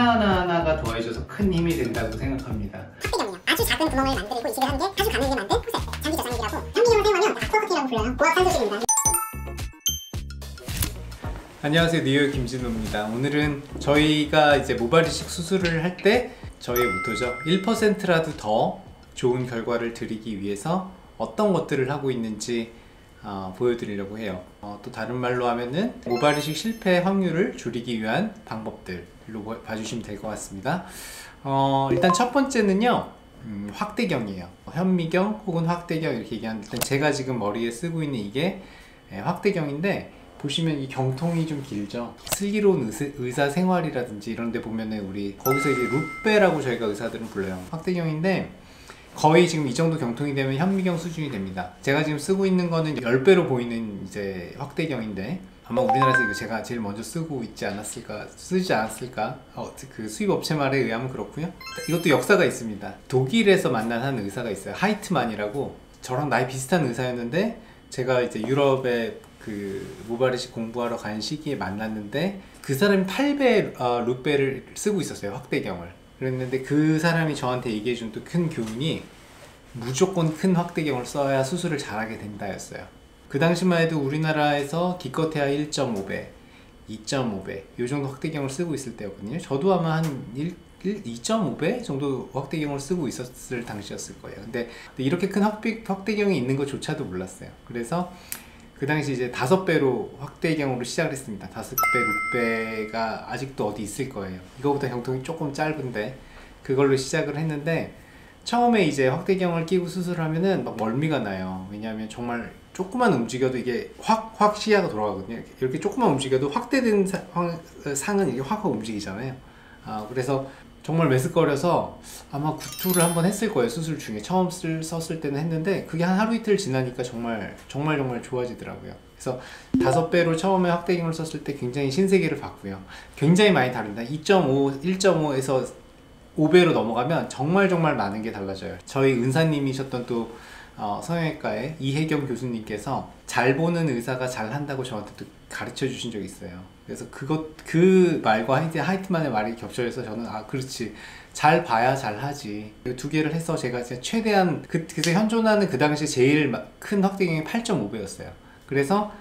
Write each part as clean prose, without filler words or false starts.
하나하나가 더해져서 큰 힘이 된다고 생각합니다. 확대경이요. 아주 작은 구멍을 만들고 이식을 하는 게 아주 가늘게 만든 푸세, 장기저장액이라고 장기경을 사용하면 아쿠아커팅이라고 불려요. 고압산소식입니다. 안녕하세요, 뉴욕 김진호입니다. 오늘은 저희가 이제 모발 이식 수술을 할 때 저희의 모토죠. 1%라도 더 좋은 결과를 드리기 위해서 어떤 것들을 하고 있는지 보여드리려고 해요. 또 다른 말로 하면은 모발 이식 실패 확률을 줄이기 위한 방법들로 봐주시면 될 것 같습니다. 일단 첫 번째는요, 확대경이에요. 현미경 혹은 확대경 이렇게 얘기하는, 일단 제가 지금 머리에 쓰고 있는 이게 확대경인데, 보시면 이 경통이 좀 길죠. 슬기로운 의사 생활이라든지 이런 데 보면은 우리 거기서 이제 루페라고 저희가 의사들은 불러요. 확대경인데 거의 지금 이 정도 경통이 되면 현미경 수준이 됩니다. 제가 지금 쓰고 있는 거는 10배로 보이는 이제 확대경인데, 아마 우리나라에서 이거 제가 제일 먼저 쓰고 있지 않았을까, 쓰지 않았을까, 그 수입 업체 말에 의하면 그렇고요. 이것도 역사가 있습니다. 독일에서 만난 한 의사가 있어요. 하이트만이라고. 저랑 나이 비슷한 의사였는데, 제가 이제 유럽에 그 모발 이식 공부하러 간 시기에 만났는데, 그 사람이 8배 루페를 쓰고 있었어요, 확대경을. 그랬는데 그 사람이 저한테 얘기해준 또 큰 교훈이, 무조건 큰 확대경을 써야 수술을 잘하게 된다 였어요. 그 당시만 해도 우리나라에서 기껏해야 1.5배, 2.5배 이 정도 확대경을 쓰고 있을 때였거든요. 저도 아마 한 2.5배 정도 확대경을 쓰고 있었을 당시였을 거예요. 근데 이렇게 큰 확대경이 있는 것조차도 몰랐어요. 그래서 그 당시 이제 5배로 확대경으로 시작을 했습니다. 5배, 6배가 아직도 어디 있을 거예요. 이거보다 경통이 조금 짧은데 그걸로 시작을 했는데, 처음에 이제 확대경을 끼고 수술하면은 막 멀미가 나요. 왜냐하면 정말 조금만 움직여도 이게 확 시야가 돌아가거든요. 이렇게 조금만 움직여도 확대된 상은 이게 확 움직이잖아요. 그래서 정말 메스꺼려서 아마 구토를 한번 했을 거예요. 수술 중에 처음 썼을 때는 했는데, 그게 한 하루 이틀 지나니까 정말 좋아지더라고요. 그래서 5배로 처음에 확대경을 썼을 때 굉장히 신세계를 봤고요. 굉장히 많이 다릅니다. 1.5에서 5배로 넘어가면 정말 많은 게 달라져요. 저희 은사님이셨던 또 성형외과의 이혜경 교수님께서 잘 보는 의사가 잘 한다고 저한테 또 가르쳐 주신 적이 있어요. 그래서 그 말과 하이트만의 말이 겹쳐져서 저는 그렇지, 잘 봐야 잘 하지. 이 두 개를 해서 제가 최대한 그래서 현존하는 그 당시 제일 큰 확대경이 8.5배였어요. 그래서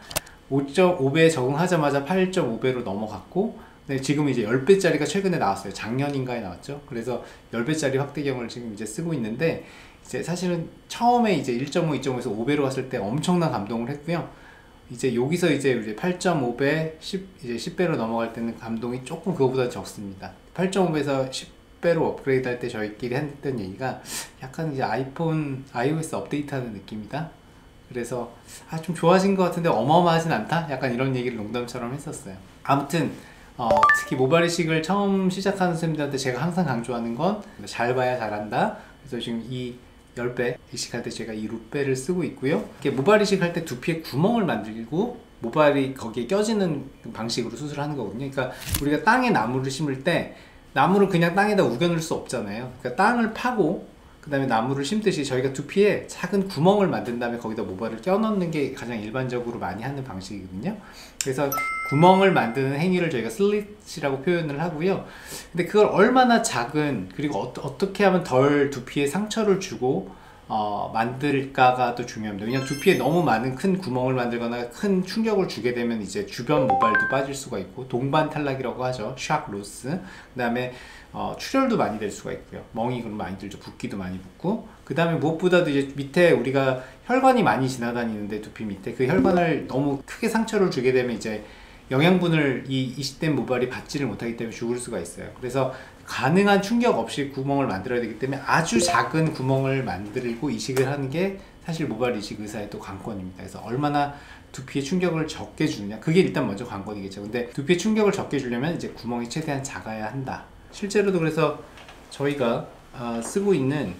5.5배에 적응하자마자 8.5배로 넘어갔고, 네, 지금 이제 10배짜리가 최근에 나왔어요. 작년인가에 나왔죠. 그래서 10배짜리 확대경을 지금 이제 쓰고 있는데, 이제 사실은 처음에 이제 1.5, 2.5에서 5배로 갔을 때 엄청난 감동을 했고요. 이제 여기서 이제 8.5배, 이제 10배로 넘어갈 때는 감동이 조금 그거보다 적습니다. 8.5배에서 10배로 업그레이드 할 때 저희끼리 했던 얘기가 약간 이제 iOS 업데이트하는 느낌이다. 그래서 좀 좋아진 것 같은데 어마어마하진 않다? 약간 이런 얘기를 농담처럼 했었어요. 아무튼 특히 모발 이식을 처음 시작하는 선생님들한테 제가 항상 강조하는 건 잘 봐야 잘한다. 그래서 지금 이 10배 이식할 때 제가 이 루페를 쓰고 있고요. 이렇게 모발 이식할 때 두피에 구멍을 만들고 모발이 거기에 껴지는 방식으로 수술하는 거거든요. 그러니까 우리가 땅에 나무를 심을 때 나무를 그냥 땅에다 우겨넣을 수 없잖아요. 그러니까 땅을 파고 그 다음에 나무를 심듯이 저희가 두피에 작은 구멍을 만든 다음에 거기다 모발을 껴넣는 게 가장 일반적으로 많이 하는 방식이거든요. 그래서 구멍을 만드는 행위를 저희가 슬릿이라고 표현을 하고요. 근데 그걸 얼마나 작은, 그리고 어떻게 하면 덜 두피에 상처를 주고 만들까가 또 중요합니다. 왜냐하면 두피에 너무 많은 큰 구멍을 만들거나 큰 충격을 주게 되면 이제 주변 모발도 빠질 수가 있고, 동반 탈락이라고 하죠. 샥 로스. 그 다음에 출혈도 많이 될 수가 있고요. 멍이 그럼 많이 들죠. 붓기도 많이 붓고. 그 다음에 무엇보다도 이제 밑에 우리가 혈관이 많이 지나다니는데, 두피 밑에 그 혈관을 너무 크게 상처를 주게 되면 이제 영양분을 이 이식된 모발이 받지를 못하기 때문에 죽을 수가 있어요. 그래서 가능한 충격 없이 구멍을 만들어야 되기 때문에 아주 작은 구멍을 만들고 이식을 하는 게 사실 모발 이식 의사의 또 관건입니다. 그래서 얼마나 두피에 충격을 적게 주느냐, 그게 일단 먼저 관건이겠죠. 근데 두피에 충격을 적게 주려면 이제 구멍이 최대한 작아야 한다. 실제로도 그래서 저희가 쓰고 있는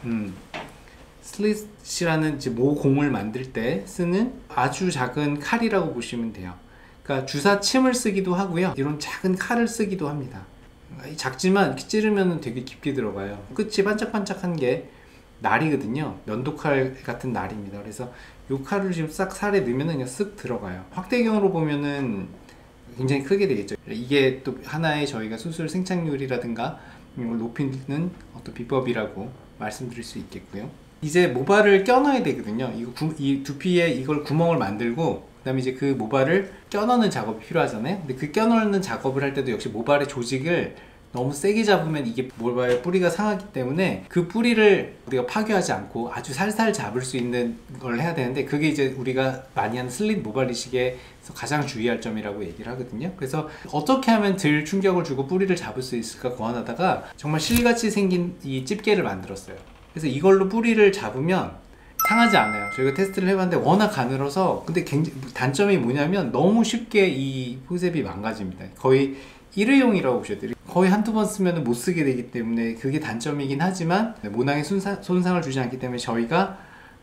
슬릿이라는 이제 모공을 만들 때 쓰는 아주 작은 칼이라고 보시면 돼요. 그러니까 주사침을 쓰기도 하고요, 이런 작은 칼을 쓰기도 합니다. 작지만 이렇게 찌르면 되게 깊게 들어가요. 끝이 반짝반짝한 게 날이거든요. 면도칼 같은 날입니다. 그래서 이 칼을 지금 싹 살에 넣으면 그냥 쓱 들어가요. 확대경으로 보면은 굉장히 크게 되겠죠. 이게 또 하나의 저희가 수술 생착률이라든가 이걸 높이는 어떤 비법이라고 말씀드릴 수 있겠고요. 이제 모발을 껴넣어야 되거든요. 이 두피에 이걸 구멍을 만들고 그 다음에 이제 그 모발을 껴넣는 작업이 필요하잖아요. 근데 그 껴넣는 작업을 할 때도 역시 모발의 조직을 너무 세게 잡으면 이게 모발 뿌리가 상하기 때문에 그 뿌리를 우리가 파괴하지 않고 아주 살살 잡을 수 있는 걸 해야 되는데, 그게 이제 우리가 많이 하는 슬릿 모발 이식에서 가장 주의할 점이라고 얘기를 하거든요. 그래서 어떻게 하면 덜 충격을 주고 뿌리를 잡을 수 있을까 고안하다가 정말 실같이 생긴 이 집게를 만들었어요. 그래서 이걸로 뿌리를 잡으면 상하지 않아요. 저희가 테스트를 해봤는데 워낙 가늘어서, 근데 굉장히 단점이 뭐냐면 너무 쉽게 이 포셉이 망가집니다. 거의 일회용이라고 보셔야 돼요. 거의 한두 번 쓰면 못 쓰게 되기 때문에 그게 단점이긴 하지만 모낭에 손상을 주지 않기 때문에 저희가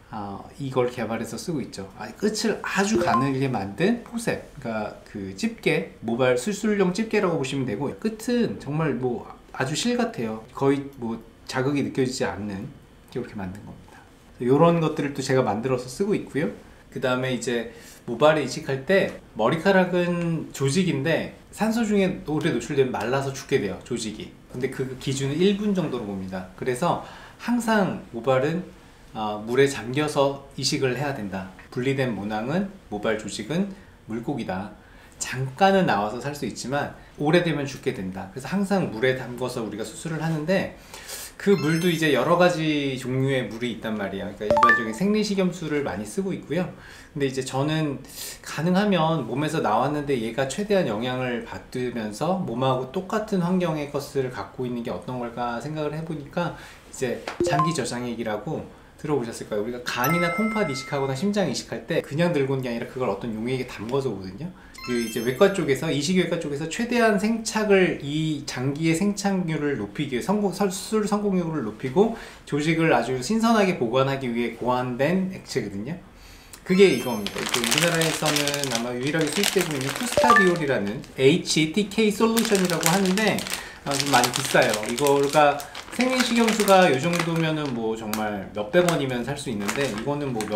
이걸 개발해서 쓰고 있죠. 끝을 아주 가늘게 만든 포셉, 그러니까 그 집게, 모발 수술용 집게라고 보시면 되고, 끝은 정말 뭐 아주 실 같아요. 거의 뭐 자극이 느껴지지 않는, 이렇게 만든 겁니다. 이런 것들을 또 제가 만들어서 쓰고 있고요. 그 다음에 이제 모발에 이식할 때 머리카락은 조직인데 산소 중에 오래 노출되면 말라서 죽게 돼요, 조직이. 근데 그 기준은 1분 정도로 봅니다. 그래서 항상 모발은 물에 잠겨서 이식을 해야 된다. 분리된 모낭은, 모발 조직은 물고기다. 잠깐은 나와서 살 수 있지만 오래되면 죽게 된다. 그래서 항상 물에 담궈서 우리가 수술을 하는데, 그 물도 이제 여러 가지 종류의 물이 있단 말이에요. 그러니까 일반적인 생리식염수를 많이 쓰고 있고요. 근데 이제 저는 가능하면 몸에서 나왔는데 얘가 최대한 영향을 받으면서 몸하고 똑같은 환경의 것을 갖고 있는 게 어떤 걸까 생각을 해보니까 이제 장기 저장액이라고 들어보셨을 거예요. 우리가 간이나 콩팥 이식하거나 심장 이식할 때 그냥 들고 오는 게 아니라 그걸 어떤 용액에 담궈서 오거든요. 그 이제 외과 쪽에서, 이식외과 쪽에서 최대한 생착을, 이 장기의 생착률을 높이기 위해 수술 성공률을 높이고 조직을 아주 신선하게 보관하기 위해 고안된 액체거든요. 그게 이겁니다. 우리나라에서는 아마 유일하게 수입되고 있는 쿠스타디올이라는 HTK 솔루션이라고 하는데 좀 많이 비싸요. 이거가 생리식염수가 이 정도면은 뭐 정말 몇백 원이면 살 수 있는데, 이거는 뭐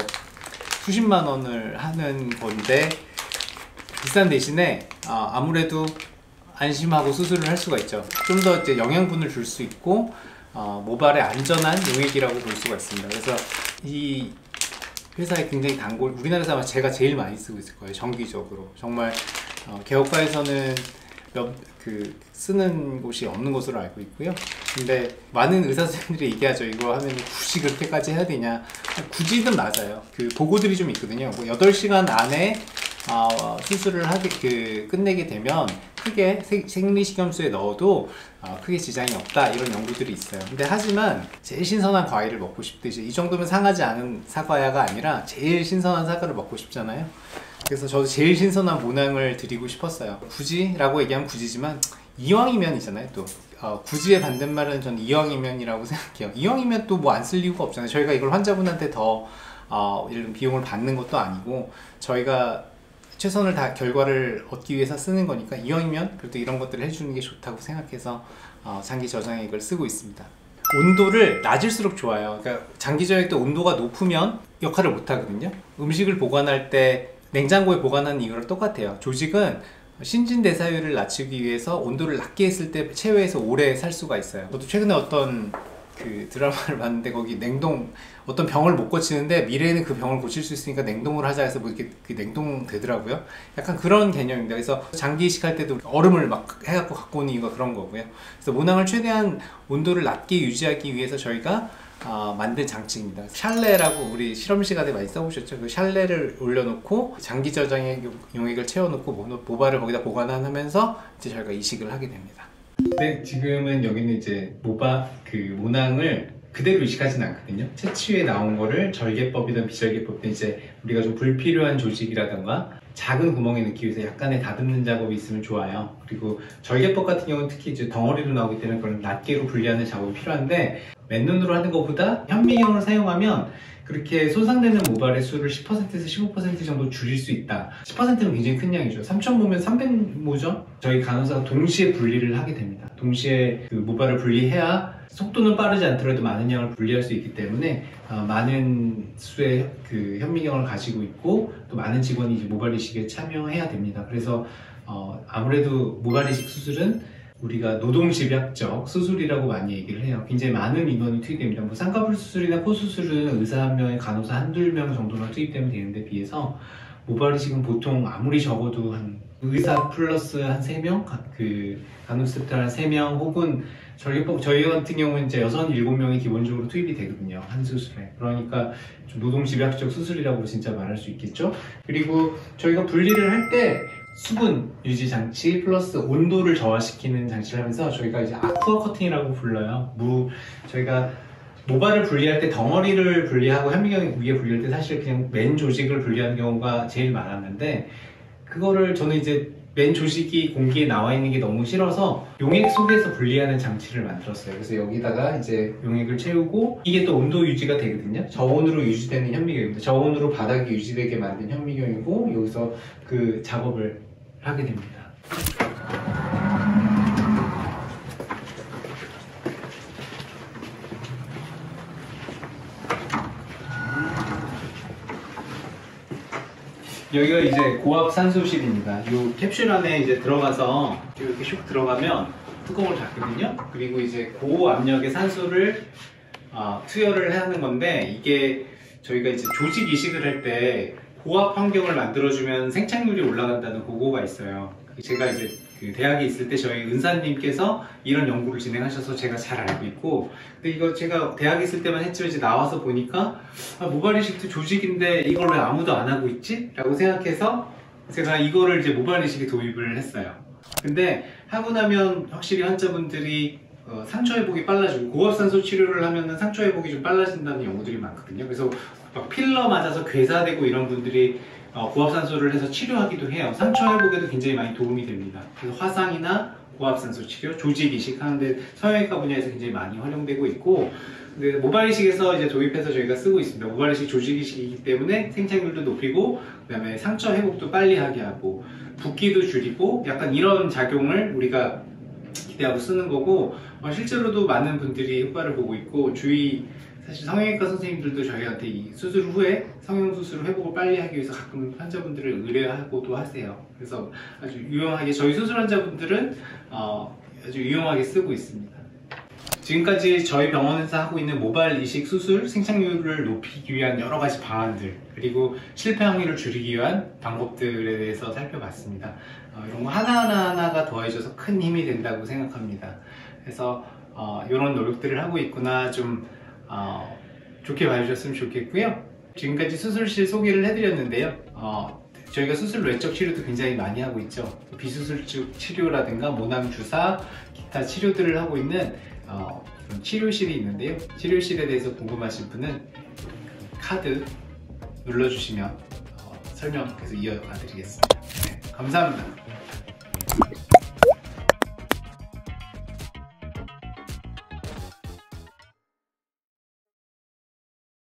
수십만 원을 하는 건데 비싼 대신에 아무래도 안심하고 수술을 할 수가 있죠. 좀 더 이제 영양분을 줄 수 있고 모발에 안전한 용액이라고 볼 수가 있습니다. 그래서 이 회사의 굉장히 단골, 우리나라에서 아마 제가 제일 많이 쓰고 있을 거예요. 정기적으로. 정말 개업과에서는 쓰는 곳이 없는 것으로 알고 있고요. 근데 많은 의사 선생님들이 얘기하죠. 이거 하면 굳이 그렇게까지 해야 되냐. 굳이는 맞아요. 그 보고들이 좀 있거든요. 뭐 8시간 안에 수술을 끝내게 되면 크게 생리식염수에 넣어도 크게 지장이 없다, 이런 연구들이 있어요. 근데 하지만 제일 신선한 과일을 먹고 싶듯이 이 정도면 상하지 않은 사과야가 아니라 제일 신선한 사과를 먹고 싶잖아요. 그래서 저도 제일 신선한 모낭을 드리고 싶었어요. 굳이라고 얘기하면 굳이지만 이왕이면이잖아요. 또 굳이의 반대말은 전 이왕이면이라고 생각해요. 이왕이면 또 뭐 안 쓸 이유가 없잖아요. 저희가 이걸 환자분한테 더 이런 비용을 받는 것도 아니고 저희가 최선을 다 결과를 얻기 위해서 쓰는 거니까 이왕이면 그래도 이런 것들을 해주는 게 좋다고 생각해서 장기 저장액을 쓰고 있습니다. 온도를 낮을수록 좋아요. 그러니까 장기 저장액도 온도가 높으면 역할을 못 하거든요. 음식을 보관할 때 냉장고에 보관하는 이거랑 똑같아요. 조직은 신진대사율을 낮추기 위해서 온도를 낮게 했을 때 체외에서 오래 살 수가 있어요. 저도 최근에 어떤 그 드라마를 봤는데 거기 어떤 병을 못 고치는데 미래에는 그 병을 고칠 수 있으니까 냉동을 하자 해서 뭐 이렇게 냉동 되더라고요. 약간 그런 개념입니다. 그래서 장기 이식할 때도 얼음을 막 해갖고 갖고 오는 이유가 그런 거고요. 그래서 모낭을 최대한 온도를 낮게 유지하기 위해서 저희가 만든 장치입니다. 샬레라고 우리 실험 시간에 많이 써보셨죠? 그 샬레를 올려놓고 장기 저장의 용액을 채워놓고 모발을 거기다 보관하면서 이제 저희가 이식을 하게 됩니다. 근데 지금은 여기는 이제 모낭을 그대로 이식하지는 않거든요. 채취에 나온 거를 절개법이든 비절개법이든 이제 우리가 좀 불필요한 조직이라던가 작은 구멍에 넣기 위해서 약간의 다듬는 작업이 있으면 좋아요. 그리고 절개법 같은 경우는 특히 이제 덩어리로 나오기 때문에 그런 낱개로 분리하는 작업이 필요한데, 맨눈으로 하는 것보다 현미경을 사용하면 그렇게 손상되는 모발의 수를 10%에서 15% 정도 줄일 수 있다. 10%는 굉장히 큰 양이죠. 3,000모면 300모죠? 저희 간호사가 동시에 분리를 하게 됩니다. 동시에 그 모발을 분리해야 속도는 빠르지 않더라도 많은 양을 분리할 수 있기 때문에 많은 수의 그 현미경을 가지고 있고 또 많은 직원이 이제 모발 이식에 참여해야 됩니다. 그래서 아무래도 모발 이식 수술은 우리가 노동집약적 수술이라고 많이 얘기를 해요. 굉장히 많은 인원이 투입됩니다. 뭐 쌍꺼풀 수술이나 코 수술은 의사 한 명에 간호사 한두 명 정도만 투입되면 되는데 비해서 모발 이식은 보통 아무리 적어도 한 의사 플러스 한 3명? 그 간호스태프 한 3명 혹은 저희 같은 경우는 이제 6, 7명이 기본적으로 투입이 되거든요. 한 수술에. 그러니까 좀 노동집약적 수술이라고 진짜 말할 수 있겠죠. 그리고 저희가 분리를 할 때 수분 유지 장치 플러스 온도를 저하시키는 장치를 하면서 저희가 이제 아쿠아 커팅이라고 불러요. 저희가 모발을 분리할 때 덩어리를 분리하고 현미경 위에 분리할 때 사실 그냥 맨 조직을 분리하는 경우가 제일 많았는데 그거를 저는 이제 맨 조직이 공기에 나와 있는 게 너무 싫어서 용액 속에서 분리하는 장치를 만들었어요. 그래서 여기다가 이제 용액을 채우고 이게 또 온도 유지가 되거든요. 저온으로 유지되는 현미경입니다. 저온으로 바닥이 유지되게 만든 현미경이고 여기서 그 작업을 하게 됩니다. 여기가 이제 고압 산소실입니다. 이 캡슐 안에 이제 들어가서 이렇게 슉 들어가면 뚜껑을 닫거든요. 그리고 이제 고압력의 산소를 투여를 하는 건데 이게 저희가 이제 조직 이식을 할 때 고압 환경을 만들어주면 생착률이 올라간다는 보고가 있어요. 제가 이제 그 대학에 있을 때 저희 은사님께서 이런 연구를 진행하셔서 제가 잘 알고 있고 근데 이거 제가 대학에 있을 때만 했지만 이제 나와서 보니까 모발 이식도 조직인데 이걸 왜 아무도 안 하고 있지? 라고 생각해서 제가 이거를 이제 모발 이식에 도입을 했어요. 근데 하고 나면 확실히 환자분들이 상처 회복이 빨라지고 고압산소 치료를 하면 상처 회복이 좀 빨라진다는 연구들이 많거든요. 그래서 막 필러 맞아서 괴사되고 이런 분들이 고압산소를 해서 치료하기도 해요. 상처 회복에도 굉장히 많이 도움이 됩니다. 그래서 화상이나 고압산소 치료, 조직 이식 하는데 성형외과 분야에서 굉장히 많이 활용되고 있고 근데 모발 이식에서 이제 도입해서 저희가 쓰고 있습니다. 모발 이식 조직 이식이기 때문에 생착률도 높이고 그다음에 상처 회복도 빨리 하게 하고 붓기도 줄이고 약간 이런 작용을 우리가 기대하고 쓰는 거고 실제로도 많은 분들이 효과를 보고 있고 사실 성형외과 선생님들도 저희한테 이 수술 후에 성형수술 회복을 빨리 하기 위해서 가끔 환자분들을 의뢰하고도 하세요. 그래서 아주 유용하게 저희 수술 환자분들은 아주 유용하게 쓰고 있습니다. 지금까지 저희 병원에서 하고 있는 모발 이식 수술 생착률을 높이기 위한 여러 가지 방안들 그리고 실패 확률을 줄이기 위한 방법들에 대해서 살펴봤습니다. 이런 거 하나하나가 더해져서 큰 힘이 된다고 생각합니다. 그래서 이런 노력들을 하고 있구나 좀 좋게 봐주셨으면 좋겠고요. 지금까지 수술실 소개를 해드렸는데요. 저희가 수술 외적 치료도 굉장히 많이 하고 있죠. 비수술적 치료라든가 모낭 주사, 기타 치료들을 하고 있는 치료실이 있는데요. 치료실에 대해서 궁금하신 분은 카드 눌러주시면 설명 계속 이어가 드리겠습니다. 네, 감사합니다.